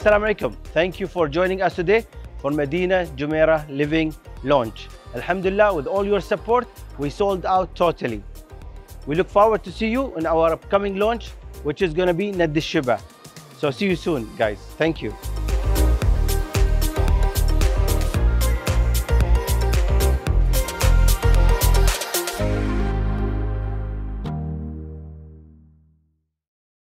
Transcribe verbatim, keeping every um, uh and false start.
Assalamu alaikum. Thank you for joining us today for Madinat Jumeirah Living launch. Alhamdulillah, with all your support, we sold out totally. We look forward to see you in our upcoming launch, which is going to be Nad al-Shiba. So see you soon, guys. Thank you.